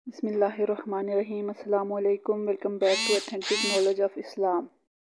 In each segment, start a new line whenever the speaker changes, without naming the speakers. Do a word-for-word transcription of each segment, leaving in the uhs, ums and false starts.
बिस्मिल्लाहिर्रहमानिर्रहीम। अस्सलाम वालेकुम। Welcome back to authentic knowledge of Islam.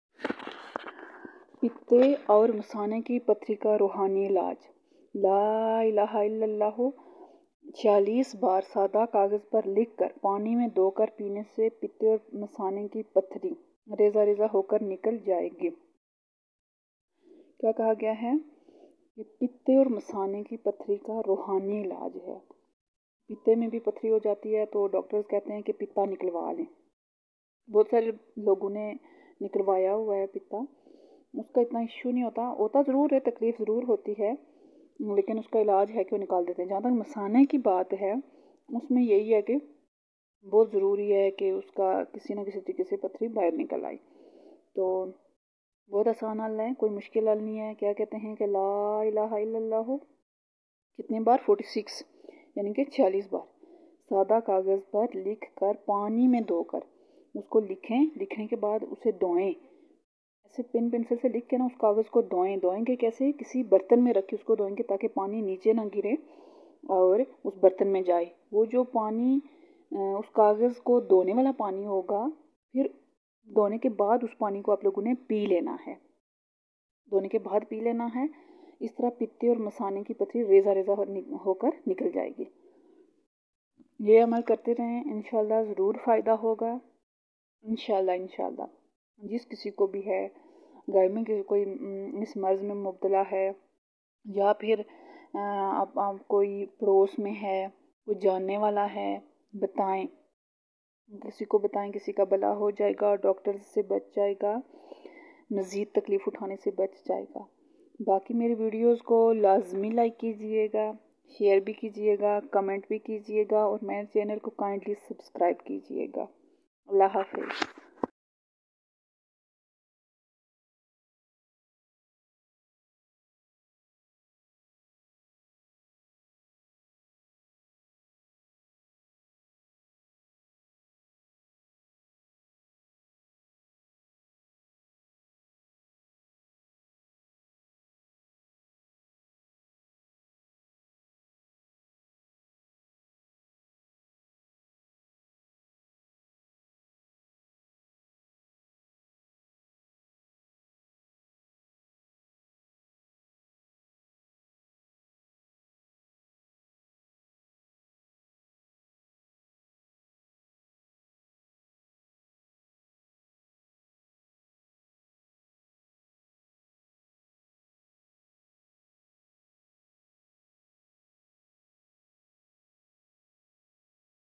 पित्ते और मसाने की पथरी का रूहानी इलाज। ला इलाहा इल्लल्लाह छियालीस बार सादा कागज़ पर लिखकर पानी में धोकर पीने से पित्ते और मसाने की पथरी रेजा रेजा होकर निकल जाएगी। क्या कहा गया है कि पित्ते और मसाने की पथरी का रूहानी इलाज है। पित्ते में भी पथरी हो जाती है तो डॉक्टर्स कहते हैं कि पित्ता निकलवा लें। बहुत सारे लोगों ने निकलवाया हुआ है पित्ता, उसका इतना इश्यू नहीं होता होता ज़रूर है, तकलीफ़ ज़रूर होती है, लेकिन उसका इलाज है कि वो निकाल देते हैं। जहाँ तक मसाने की बात है उसमें यही है कि बहुत ज़रूरी है कि उसका किसी न किसी तरीके से पथरी बाहर निकल आए। तो बहुत आसान हल है, कोई मुश्किल हल नहीं है। क्या कहते हैं कि ला इलाहा इल्लल्लाह कितनी बार? फोर्टी सिक्स यानी कि छियालीस बार सादा कागज़ पर लिख कर पानी में धोकर उसको लिखें। लिखने के बाद उसे धोएं, ऐसे पेन पेंसिल से लिख के ना उस कागज़ को धोएं। धोएंगे कैसे? किसी बर्तन में रख के उसको धोएंगे ताकि पानी नीचे ना गिरे और उस बर्तन में जाए। वो जो पानी उस कागज़ को धोने वाला पानी होगा, फिर धोने के बाद उस पानी को आप लोगों ने पी लेना है। धोने के बाद पी लेना है। इस तरह पित्ते और मसाने की पथरी रेजा रेजा होकर निकल जाएगी। ये अमल करते रहें, इंशाल्लाह ज़रूर फ़ायदा होगा। इंशाल्लाह इंशाल्लाह जिस किसी को भी है, घर में किसी कोई इस मर्ज़ में मुब्तला है या फिर आप, आप कोई पड़ोस में है, कोई जानने वाला है, बताएं, किसी को बताएं, किसी का भला हो जाएगा, डॉक्टर से बच जाएगा, मज़ीद तकलीफ़ उठाने से बच जाएगा। बाकी मेरी वीडियोस को लाजमी लाइक कीजिएगा, शेयर भी कीजिएगा, कमेंट भी कीजिएगा और मेरे चैनल को काइंडली सब्सक्राइब कीजिएगा। अल्लाह हाफ़िज़।